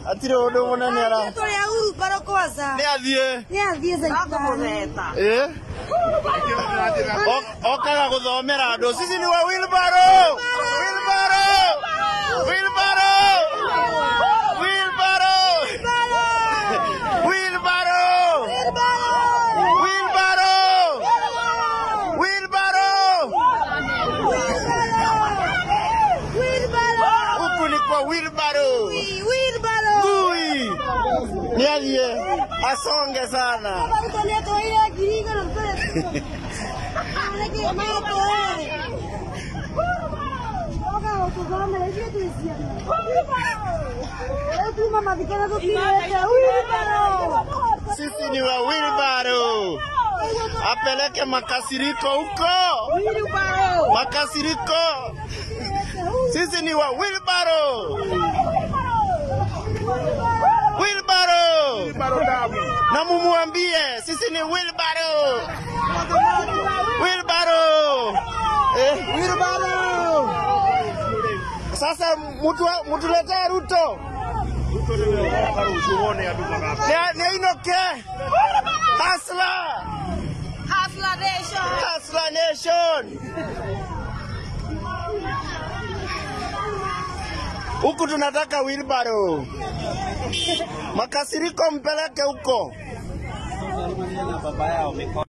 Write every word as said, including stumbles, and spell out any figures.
Atire odo mona nera. Tole ya uru baro kwanza. Ni athie. Ni athie zaidi. Eh? Okaga guthomera andu. Sisi ni wa wheelbarrow. Wheelbarrow. Wheelbarrow. Wheelbarrow. Wheelbarrow. Wheelbarrow. Wheelbarrow. Huku ni kwa wheelbarrow. Wheelbarrow. Gui. Ni alie. Asonge sana. Sisi ni wa wheelbarrow. Apeleke makasiriko huko. Makasiriko. Sisi ni wa wheelbarrow. Wheelbarrow. Na mumuambie sisi ni wheelbarrow. Wheelbarrow. Eh, wheelbarrow. Sasa mtu mtuletee Ruto. Ruto ni wheelbarrow usione ya duka hapa. Ni inoke. Hasla. Hasla Nation. Hasla Nation. Huku tunataka wheelbarrow. Makasiriko mpeleke huko.